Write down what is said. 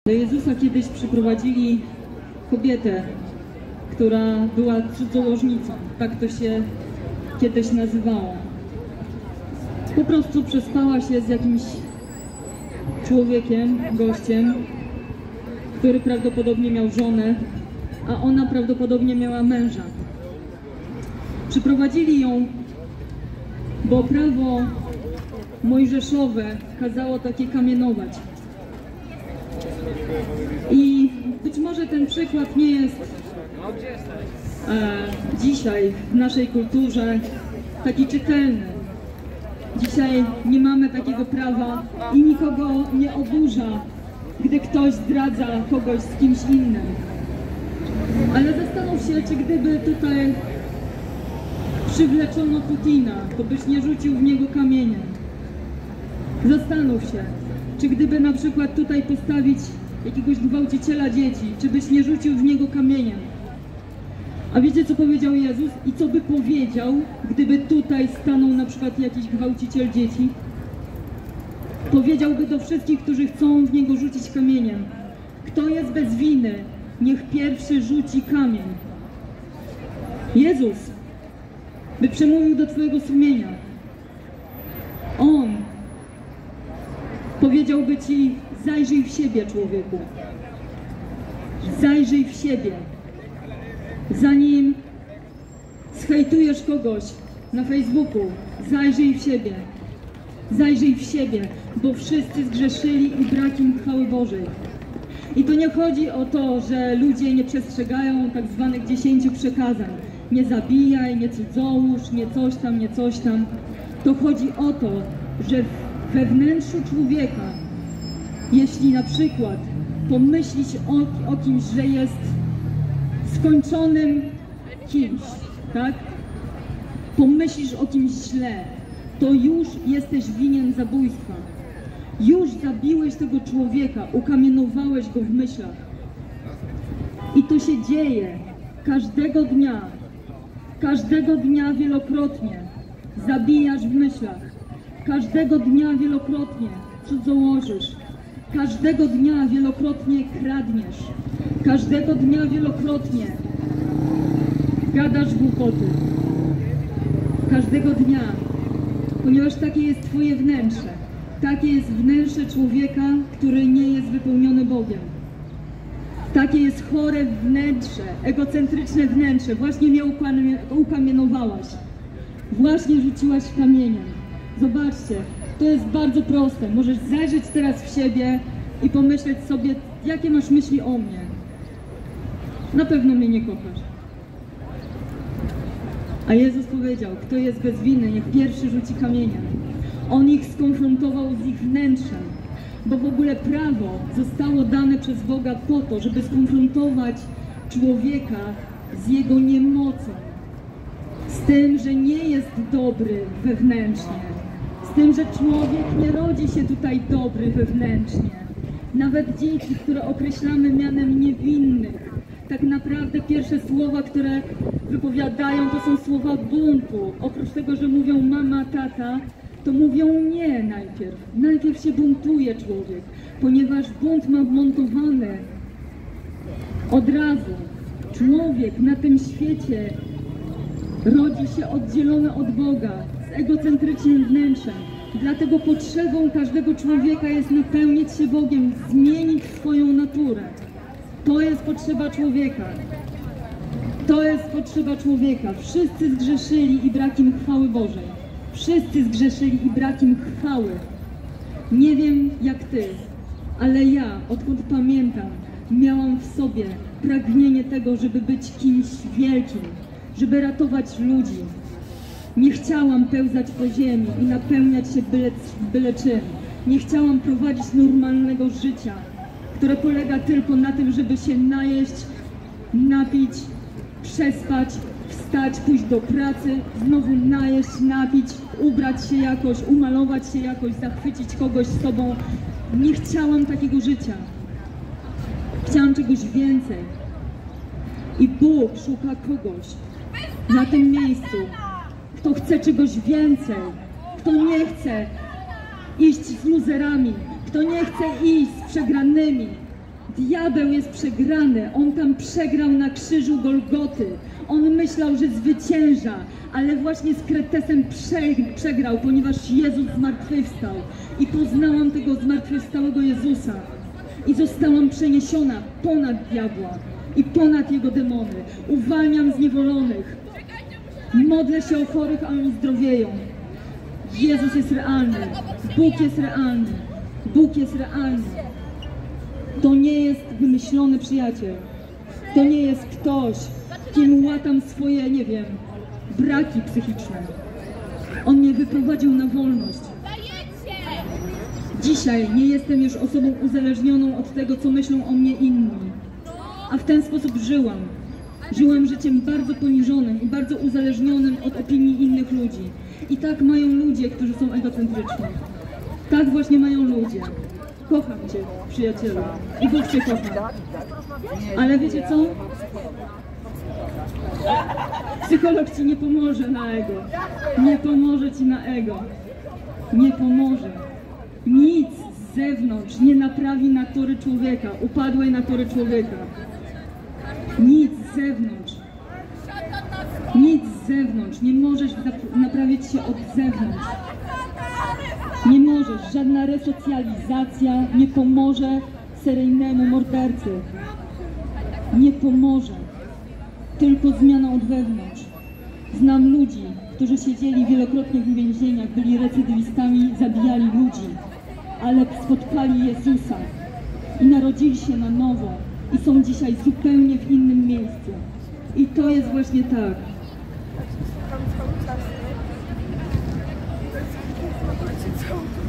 Do Jezusa kiedyś przyprowadzili kobietę, która była cudzołożnicą, tak to się kiedyś nazywało. Po prostu przespała się z jakimś człowiekiem, gościem, który prawdopodobnie miał żonę, a ona prawdopodobnie miała męża. Przyprowadzili ją, bo prawo mojżeszowe kazało takie kamienować. I być może ten przykład nie jest dzisiaj w naszej kulturze taki czytelny. Dzisiaj nie mamy takiego prawa i nikogo nie oburza, gdy ktoś zdradza kogoś z kimś innym. Ale zastanów się, czy gdyby tutaj przywleczono Putina, to byś nie rzucił w niego kamieniem. Zastanów się, czy gdyby na przykład tutaj postawić jakiegoś gwałciciela dzieci, czy byś nie rzucił w niego kamieniem. A wiecie, co powiedział Jezus i co by powiedział, gdyby tutaj stanął na przykład jakiś gwałciciel dzieci? Powiedziałby do wszystkich, którzy chcą w niego rzucić kamieniem: kto jest bez winy, niech pierwszy rzuci kamień. Jezus by przemówił do twojego sumienia. On powiedziałby ci: zajrzyj w siebie, człowieku. Zajrzyj w siebie. Zanim zhejtujesz kogoś na Facebooku, zajrzyj w siebie. Zajrzyj w siebie, bo wszyscy zgrzeszyli i brak im chwały Bożej. I to nie chodzi o to, że ludzie nie przestrzegają tak zwanych 10 przykazań. Nie zabijaj, nie cudzołóż, nie coś tam, nie coś tam. To chodzi o to, że we wnętrzu człowieka, jeśli na przykład pomyślisz o kimś, że jest skończonym kimś, tak? Pomyślisz o kimś źle, to już jesteś winien zabójstwa. Już zabiłeś tego człowieka, ukamienowałeś go w myślach. I to się dzieje każdego dnia wielokrotnie. Zabijasz w myślach, każdego dnia wielokrotnie cudzołożysz, każdego dnia wielokrotnie kradniesz, każdego dnia wielokrotnie gadasz głupoty. Każdego dnia, ponieważ takie jest twoje wnętrze. Takie jest wnętrze człowieka, który nie jest wypełniony Bogiem. Takie jest chore wnętrze, egocentryczne wnętrze. Właśnie mnie ukamienowałaś. Właśnie rzuciłaś kamieniem. Zobaczcie, to jest bardzo proste. Możesz zajrzeć teraz w siebie i pomyśleć sobie, jakie masz myśli o mnie. Na pewno mnie nie kochasz. A Jezus powiedział: kto jest bez winy, niech pierwszy rzuci kamieniem. On ich skonfrontował z ich wnętrzem, bo w ogóle prawo zostało dane przez Boga po to, żeby skonfrontować człowieka z jego niemocą, z tym, że nie jest dobry wewnętrznie, z tym, że człowiek nie rodzi się tutaj dobry wewnętrznie. Nawet dzieci, które określamy mianem niewinnych, tak naprawdę pierwsze słowa, które wypowiadają, to są słowa buntu. Oprócz tego, że mówią mama, tata, to mówią nie najpierw. Najpierw się buntuje człowiek, ponieważ bunt ma wmontowany od razu. Człowiek na tym świecie rodzi się oddzielony od Boga, z egocentrycznym wnętrzem. Dlatego potrzebą każdego człowieka jest napełnić się Bogiem, zmienić swoją naturę. To jest potrzeba człowieka. To jest potrzeba człowieka. Wszyscy zgrzeszyli i brak im chwały Bożej. Wszyscy zgrzeszyli i brak im chwały. Nie wiem jak ty, ale ja, odkąd pamiętam, miałam w sobie pragnienie tego, żeby być kimś wielkim, żeby ratować ludzi. Nie chciałam pełzać po ziemi i napełniać się byle czym. Nie chciałam prowadzić normalnego życia, które polega tylko na tym, żeby się najeść, napić, przespać, wstać, pójść do pracy, znowu najeść, napić, ubrać się jakoś, umalować się jakoś, zachwycić kogoś z sobą. Nie chciałam takiego życia. Chciałam czegoś więcej. I Bóg szuka kogoś na tym miejscu, kto chce czegoś więcej, kto nie chce iść z luzerami, kto nie chce iść z przegranymi, Diabeł jest przegrany, on tam przegrał na krzyżu Golgoty. On myślał, że zwycięża, ale właśnie z Kretesem przegrał, ponieważ Jezus zmartwychwstał. I poznałam tego zmartwychwstałego Jezusa. I zostałam przeniesiona ponad diabła i ponad jego demony. Uwalniam zniewolonych. Modlę się o chorych, a oni zdrowieją. Jezus jest realny. Bóg jest realny. Bóg jest realny. To nie jest wymyślony przyjaciel. To nie jest ktoś, kim łatam swoje, nie wiem, braki psychiczne. On mnie wyprowadził na wolność. Dzisiaj nie jestem już osobą uzależnioną od tego, co myślą o mnie inni. A w ten sposób żyłam. Żyłam życiem bardzo poniżonym i bardzo uzależnionym od opinii innych ludzi. I tak mają ludzie, którzy są egocentryczni. Tak właśnie mają ludzie. Kocham Cię, przyjacielu. I Bóg Cię kocha. Ale wiecie co? Psycholog Ci nie pomoże na ego. Nie pomoże Ci na ego. Nie pomoże. Nic z zewnątrz nie naprawi natury człowieka, upadłej natury człowieka. Nic z zewnątrz. Nic z zewnątrz. Nie możesz naprawić się od zewnątrz. Nie możesz. Żadna resocjalizacja nie pomoże seryjnemu mordercy. Nie pomoże. Tylko zmiana od wewnątrz. Znam ludzi, którzy siedzieli wielokrotnie w więzieniach, byli recydywistami, zabijali ludzi, ale spotkali Jezusa i narodzili się na nowo i są dzisiaj zupełnie w innym miejscu. I to jest właśnie tak. Tam cały czas.